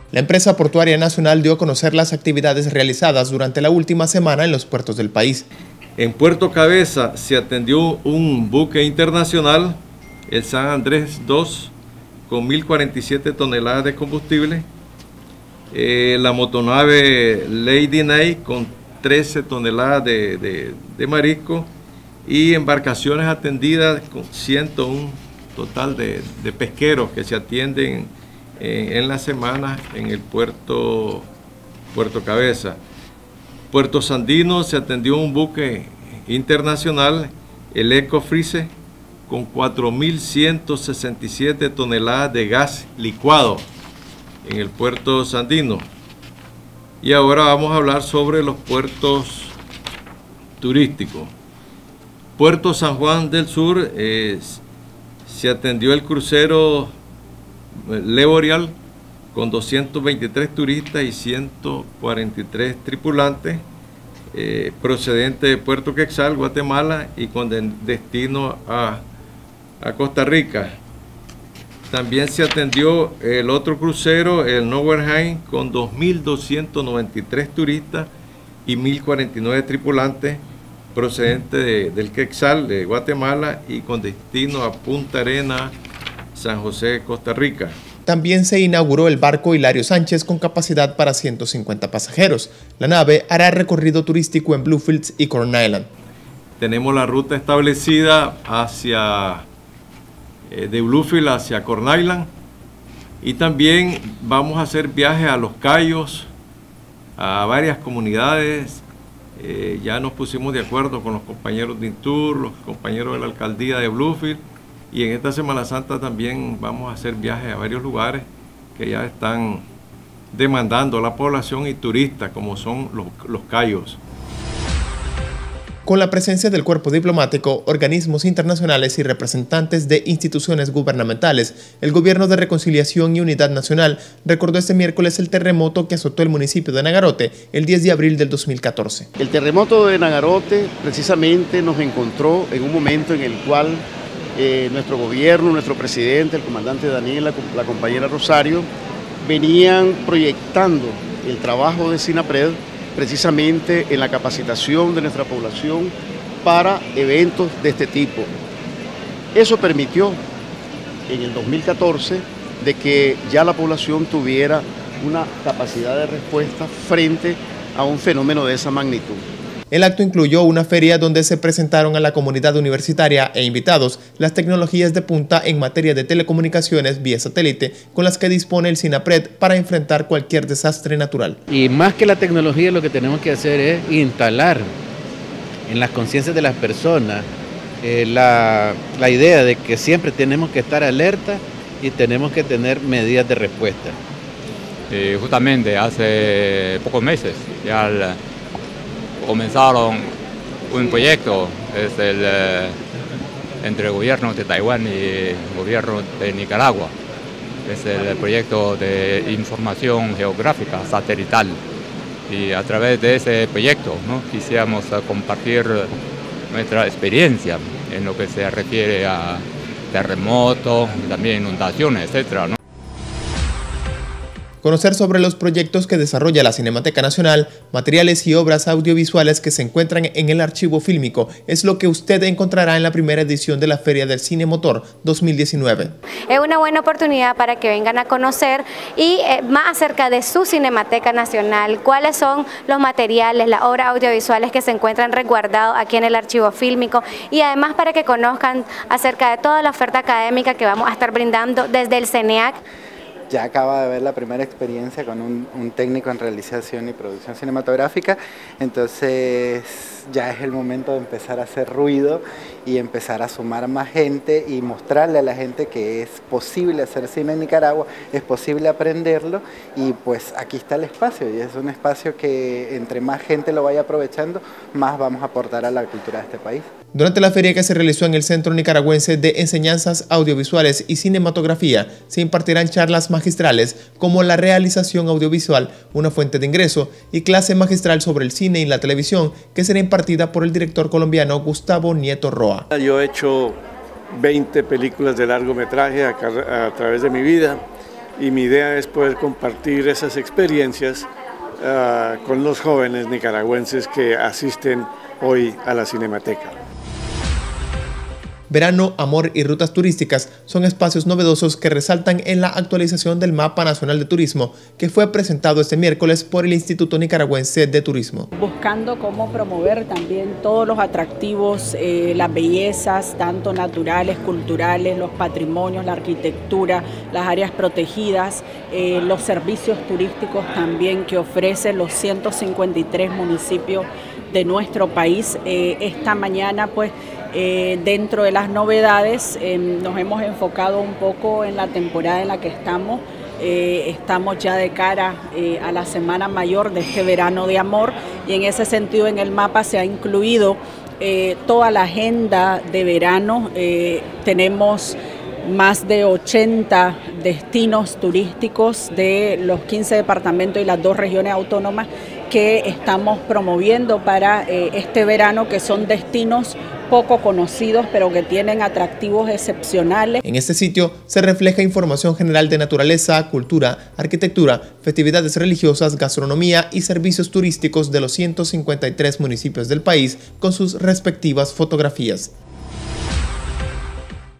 La empresa portuaria nacional dio a conocer las actividades realizadas durante la última semana en los puertos del país. En Puerto Cabeza se atendió un buque internacional, el San Andrés II, con 1.047 toneladas de combustible, la motonave Lady Nay con 13 toneladas de marisco y embarcaciones atendidas con 101 total de pesqueros que se atienden en la semana en el Puerto Cabeza. Puerto Sandino se atendió un buque internacional, el Eco Freeze, con 4.167 toneladas de gas licuado en el Puerto Sandino. Y ahora vamos a hablar sobre los puertos turísticos. Puerto San Juan del Sur, se atendió el crucero Le Boreal con 223 turistas y 143 tripulantes, procedente de Puerto Quexal, Guatemala, y con destino a Costa Rica. También se atendió el otro crucero, el Noverheim, con 2.293 turistas y 1.049 tripulantes, procedente del Quexal, de Guatemala, y con destino a Punta Arenas, San José, Costa Rica. También se inauguró el barco Hilario Sánchez con capacidad para 150 pasajeros. La nave hará recorrido turístico en Bluefields y Corn Island. Tenemos la ruta establecida de Bluefield hacia Corn Island, y también vamos a hacer viajes a Los Cayos, a varias comunidades. Ya nos pusimos de acuerdo con los compañeros de Intur, los compañeros de la alcaldía de Bluefield, y en esta Semana Santa también vamos a hacer viajes a varios lugares que ya están demandando la población y turistas, como son los Cayos. Con la presencia del cuerpo diplomático, organismos internacionales y representantes de instituciones gubernamentales, el Gobierno de Reconciliación y Unidad Nacional recordó este miércoles el terremoto que azotó el municipio de Nagarote el 10 de abril del 2014. El terremoto de Nagarote precisamente nos encontró en un momento en el cual nuestro gobierno, nuestro presidente, el comandante Daniel, la compañera Rosario, venían proyectando el trabajo de SINAPRED precisamente en la capacitación de nuestra población para eventos de este tipo. Eso permitió en el 2014 de que ya la población tuviera una capacidad de respuesta frente a un fenómeno de esa magnitud. El acto incluyó una feria donde se presentaron a la comunidad universitaria e invitados las tecnologías de punta en materia de telecomunicaciones vía satélite con las que dispone el SINAPRED para enfrentar cualquier desastre natural. Y más que la tecnología, lo que tenemos que hacer es instalar en las conciencias de las personas la idea de que siempre tenemos que estar alerta y tenemos que tener medidas de respuesta. Justamente hace pocos meses ya comenzaron un proyecto entre el gobierno de Taiwán y el gobierno de Nicaragua. Es el proyecto de información geográfica satelital, y a través de ese proyecto, ¿no?, quisiéramos compartir nuestra experiencia en lo que se refiere a terremotos, también inundaciones, etcétera, ¿no? Conocer sobre los proyectos que desarrolla la Cinemateca Nacional, materiales y obras audiovisuales que se encuentran en el archivo fílmico es lo que usted encontrará en la primera edición de la Feria del Cine Motor 2019. Es una buena oportunidad para que vengan a conocer y más acerca de su Cinemateca Nacional, cuáles son los materiales, las obras audiovisuales que se encuentran resguardados aquí en el archivo fílmico, y además para que conozcan acerca de toda la oferta académica que vamos a estar brindando desde el CENEAC. Ya acaba de ver la primera experiencia con un técnico en realización y producción cinematográfica, entonces ya es el momento de empezar a hacer ruido y empezar a sumar más gente y mostrarle a la gente que es posible hacer cine en Nicaragua, es posible aprenderlo, y pues aquí está el espacio, y es un espacio que entre más gente lo vaya aprovechando, más vamos a aportar a la cultura de este país. Durante la feria que se realizó en el Centro Nicaragüense de Enseñanzas Audiovisuales y Cinematografía, se impartirán charlas magistrales como la realización audiovisual, una fuente de ingreso, y clase magistral sobre el cine y la televisión, que será impartida por el director colombiano Gustavo Nieto Roa. Yo he hecho 20 películas de largometraje a través de mi vida, y mi idea es poder compartir esas experiencias con los jóvenes nicaragüenses que asisten hoy a la Cinemateca. Verano, Amor y Rutas Turísticas son espacios novedosos que resaltan en la actualización del Mapa Nacional de Turismo, que fue presentado este miércoles por el Instituto Nicaragüense de Turismo. Buscando cómo promover también todos los atractivos, las bellezas, tanto naturales, culturales, los patrimonios, la arquitectura, las áreas protegidas, los servicios turísticos también que ofrecen los 153 municipios de nuestro país. Esta mañana, pues, dentro de las novedades, nos hemos enfocado un poco en la temporada en la que estamos. Estamos ya de cara a la Semana Mayor de este Verano de Amor, y en ese sentido en el mapa se ha incluido toda la agenda de verano. Tenemos más de 80 destinos turísticos de los 15 departamentos y las 2 regiones autónomas que estamos promoviendo para este verano, que son destinos poco conocidos, pero que tienen atractivos excepcionales. En este sitio se refleja información general de naturaleza, cultura, arquitectura, festividades religiosas, gastronomía y servicios turísticos de los 153 municipios del país con sus respectivas fotografías.